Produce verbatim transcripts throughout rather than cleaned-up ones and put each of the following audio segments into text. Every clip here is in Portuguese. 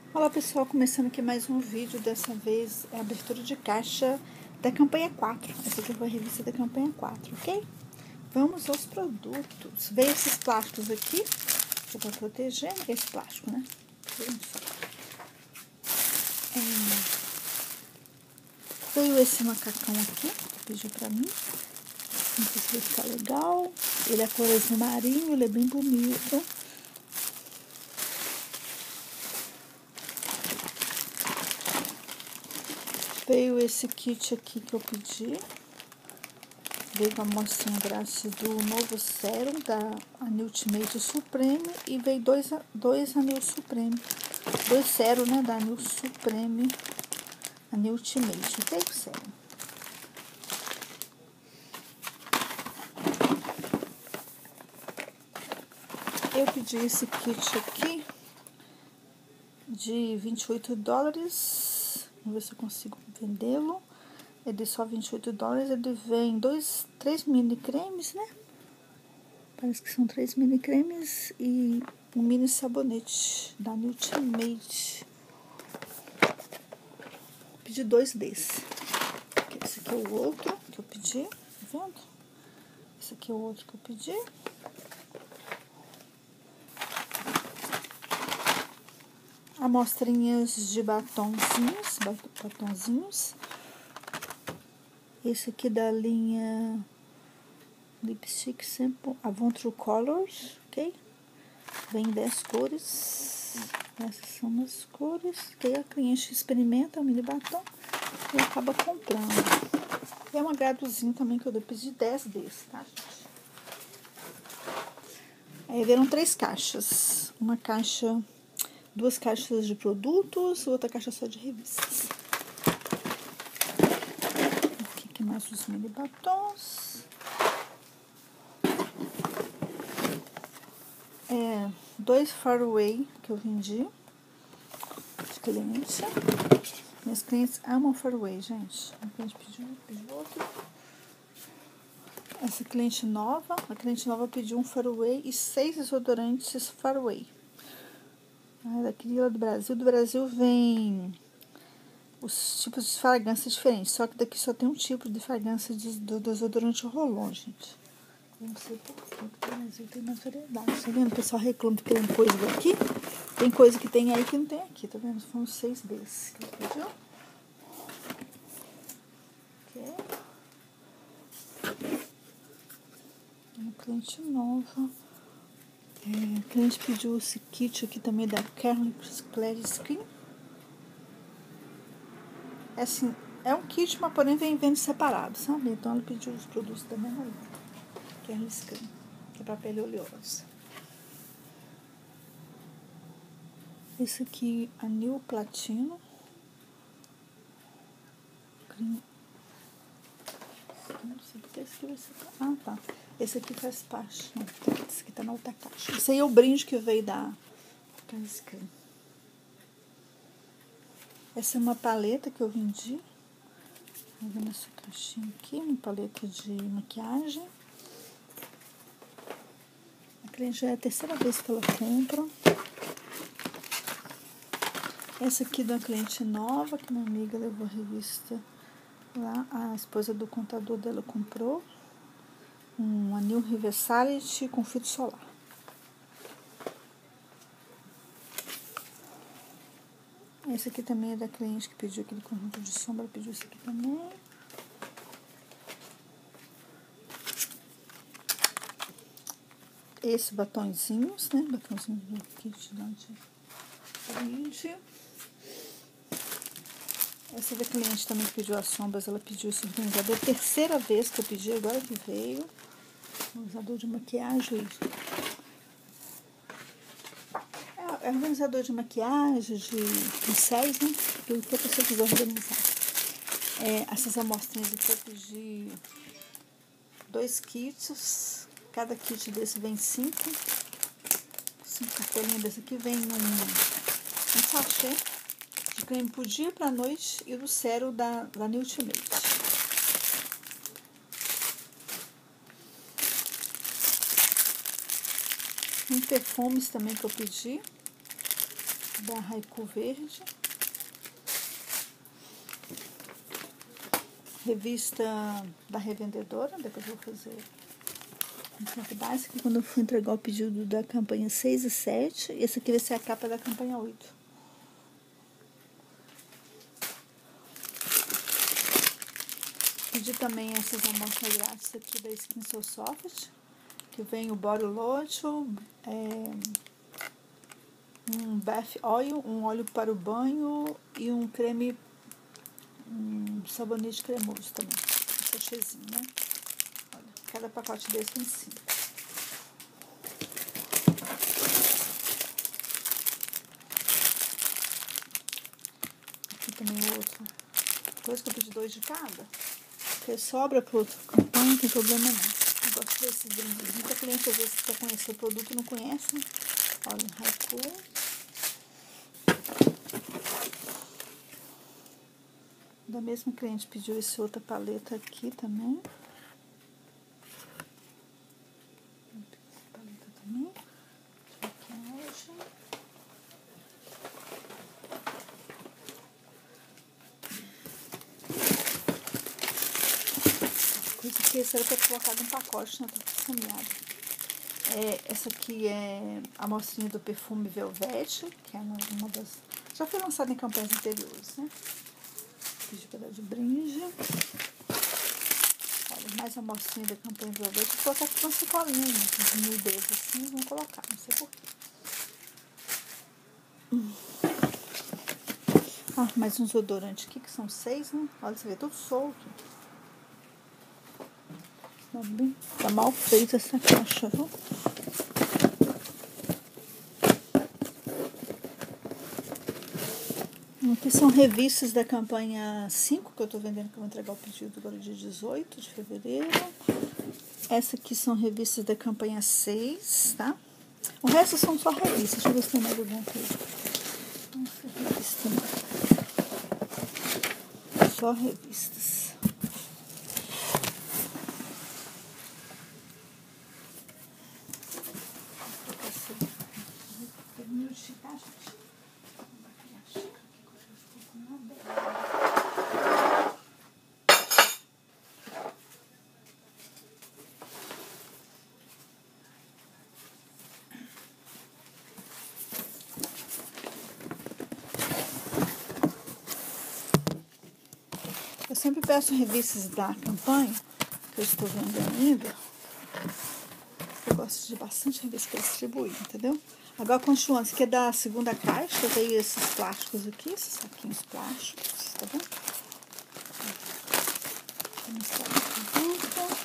Olá pessoal, começando aqui mais um vídeo, dessa vez é a abertura de caixa da campanha quatro. Essa aqui foi a revista da campanha quatro, ok? Vamos aos produtos. Veio esses plásticos aqui, para proteger esse plástico, né? É, veio esse macacão aqui, que pediu pra mim. Não sei se vai ficar legal. Ele é cor azul marinho, ele é bem bonito. Veio esse kit aqui que eu pedi. Veio com a amostrinha grátis do novo sérum da Anil Ultimate Supreme. E veio dois, dois Anil Supreme. Dois sérum, né? Da Anil Supreme. Anil Ultimate. Ok? O sérum. Eu pedi esse kit aqui de vinte e oito dólares. Vamos ver se eu consigo vendê-lo. É de só vinte e oito dólares. Ele vem dois, três mini cremes, né? Parece que são três mini cremes e um mini sabonete da Ultimate. Pedi dois desses. Esse aqui é o outro que eu pedi, tá vendo? Esse aqui é o outro que eu pedi. Amostrinhas de batonzinhos, batonzinhos. Esse aqui da linha Lipstick Sample Avon True Colors, ok? Vem dez cores. Essas são as cores. Que aí a cliente experimenta o mini batom e acaba comprando. É um agradozinho também que eu dei, pedi dez desses, tá, gente? Aí vieram três caixas. Uma caixa, duas caixas de produtos, outra caixa só de revistas. Aqui, aqui mais os mini batons. É, dois Faraway que eu vendi de cliente. Meus clientes amam Faraway, gente. A cliente pediu, pediu outro. Essa cliente nova, a cliente nova pediu um Faraway e seis desodorantes Faraway. Ah, daqui lá do Brasil. Do Brasil vem os tipos de fragrância diferentes, só que daqui só tem um tipo de fragrância de, do desodorante Rolon, gente. Não sei porquê, porque o Brasil tem mais variedade. Tá vendo? O pessoal reclama que tem coisa daqui. Tem coisa que tem aí que não tem aqui, tá vendo? Foram seis desses que ele pediu. Ok. Uma cliente nova. É, a cliente pediu esse kit aqui também da Carolyn Clary Skin. É assim, é um kit, mas porém vem vendo separado, sabe? Então ela pediu os produtos da mesma linha. Carolyn Skin, que é pra pele oleosa. Esse aqui, Anil Platino. Não sei porque esse aqui vai ser... Ah, tá. Esse aqui faz parte. Não, esse aqui tá na outra caixa. Esse aí é o brinde que veio da Carolyn Skin. Essa é uma paleta que eu vendi. Tá vendo essa caixinha aqui? Uma paleta de maquiagem. A cliente já é a terceira vez que ela compra. Essa aqui da cliente nova, que minha amiga levou a revista lá. A esposa do contador dela comprou. Um anil Reversality com filtro solar. Esse aqui também é da cliente que pediu aquele conjunto de sombra, pediu esse aqui também. Esse batonzinhos, né? Batonzinho do kit de brinde. Essa da cliente também que pediu as sombras, ela pediu esse organizador. Terceira vez que eu pedi, agora que veio. Organizador de maquiagem. É, é organizador de maquiagem, de pincéis, né? Tudo que a pessoa quiser organizar. É, essas amostrinhas aqui eu pedi dois kits. Cada kit desse vem cinco. Cinco cartelinhas desse aqui vem num, um sachê de creme pro dia, pra noite e do sérum da, da Ultimate. Tem perfumes também que eu pedi. da Haiku Verde. Revista da Revendedora, depois eu vou fazer entregar. Esse aqui quando eu fui entregar o pedido da campanha seis e sete. Esse aqui vai ser a capa da campanha oito. Pedi também essas amostras grátis aqui da Skin So Soft, que vem o Body Lotion, é, um Bath Oil, um óleo para o banho e um creme, um sabonete cremoso também, um sachêzinho, né? Olha, cada pacote desse tem cinco. Aqui também outro. Depois que eu pedi dois de cada, porque sobra para outro campanha, não tem problema não. Eu gosto desses brindes. Muita cliente às vezes quer conhecer o produto e não conhece, né? Olha, Haiku. Da mesma cliente pediu esse outra paleta aqui também. Essa paleta também. Maquiagem. Coisa que esse era para colocar num pacote, né? Tá perfumeado. É, essa aqui é a amostrinha do perfume Velvet, que é uma das... Já foi lançada em campanhas anteriores, né? Pedi para dar de brinde. Olha, mais a amostrinha da campanha Velvet. Vou colocar aqui uma sacolinha, uns mil dedos assim, vão colocar, não sei porquê. Hum. Ah, mais uns odorantes aqui, que são seis, né? Olha, você vê, tudo solto. Tá bem? Tá mal feita essa caixa, viu? Aqui são revistas da campanha cinco, que eu tô vendendo, que eu vou entregar o pedido agora dia dezoito de fevereiro. Essa aqui são revistas da campanha seis, tá? O resto são só revistas. Deixa eu ver se tem mais alguma coisa. Revista, não. Só revistas. Eu sempre peço revistas da campanha, que eu estou vendendo ainda. Eu gosto de bastante revista para distribuir, entendeu? Agora, continuando, isso aqui é da segunda caixa, veio esses plásticos aqui, esses saquinhos plásticos, tá vendo? Vou mostrar o produto.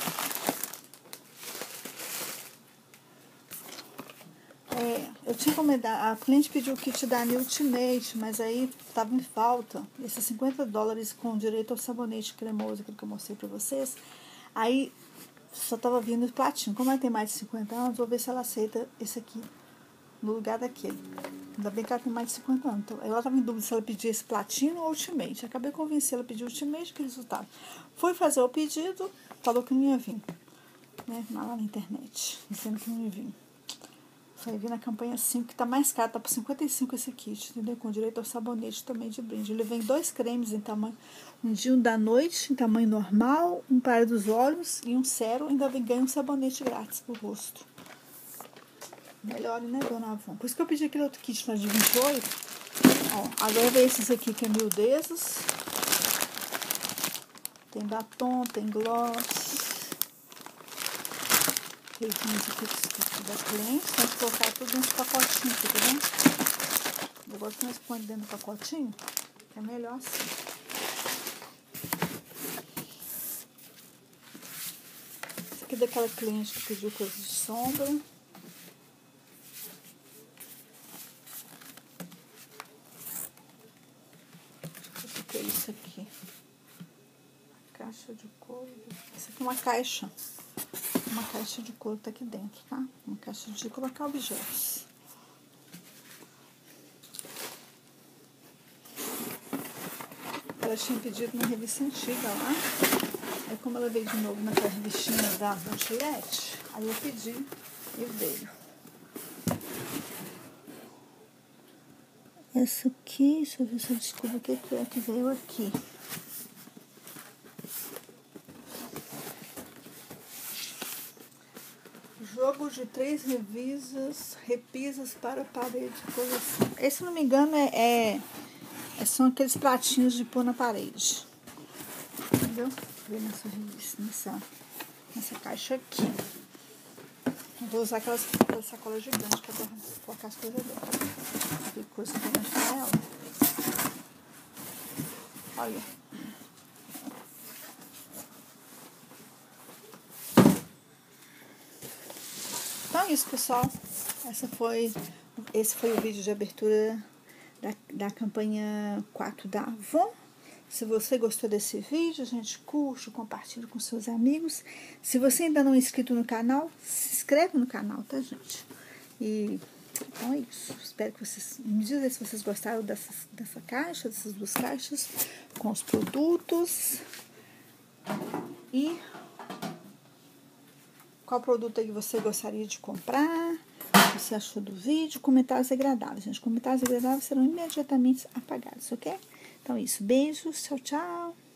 É, eu tinha encomendado, a cliente pediu o kit da New Ultimate, mas aí estava em falta, esses cinquenta dólares com direito ao sabonete cremoso, aquilo que eu mostrei para vocês. Aí só estava vindo o platinho. Como ela tem mais de cinquenta anos, vou ver se ela aceita esse aqui no lugar daquele. Ainda bem que ela tem mais de cinquenta anos. Então, ela estava em dúvida se ela pedia esse platino ou Ultimate. Acabei convencendo ela a pedir Ultimate, que resultado. Fui fazer o pedido, falou que não ia vir, né? Lá na internet, dizendo que não ia vir. Só ia vir na campanha cinco, que tá mais caro, tá por cinquenta e cinco esse kit, entendeu? Com direito ao sabonete também de brinde. Ele vem dois cremes em tamanho, um dia um da noite, em tamanho normal, um para dos olhos e um sérum, ainda vem ganha um sabonete grátis pro rosto. Melhor, né, dona Avon? Por isso que eu pedi aquele outro kit lá de vinte e oito. Ó, agora vem esses aqui que é mil dedos. Tem batom, tem gloss. Reis aqui da cliente, tem que colocar tudo nesse pacotinho aqui, tá vendo? Eu gosto mais de pôr dentro do pacotinho, que é melhor assim. Esse aqui é daquela cliente que pediu coisa de sombra. O que é isso aqui? Caixa de couro. Essa aqui é uma caixa. Uma caixa de couro tá aqui dentro, tá? Uma caixa de colocar objetos. Ela tinha pedido uma revista antiga lá. Aí como ela veio de novo naquela revistinha da Gillette, aí eu pedi e eu dei. essa aqui, deixa eu ver se eu descubro o que é que veio aqui. Jogo de três revisas, repisas para parede, coisa assim. Esse, se não me engano, é, é são aqueles pratinhos de pôr na parede. Entendeu? Vou ver nessa revista, nessa, nessa caixa aqui. Eu vou usar aquelas, aquelas sacolas gigantes para colocar as coisas dentro. Que coisa que eu vou mostrar ela. Olha. Então é isso, pessoal. Essa foi, esse foi o vídeo de abertura da, da campanha quatro da Avon. Se você gostou desse vídeo, gente, curte, compartilhe com seus amigos. Se você ainda não é inscrito no canal, se inscreve no canal, tá, gente? E então é isso. Espero que vocês me digam se vocês gostaram dessa, dessa caixa, dessas duas caixas, com os produtos. E qual produto aí você gostaria de comprar? O que você achou do vídeo? Comentários agradáveis, gente. Comentários agradáveis serão imediatamente apagados, ok? Então é isso. Beijos. Tchau, tchau.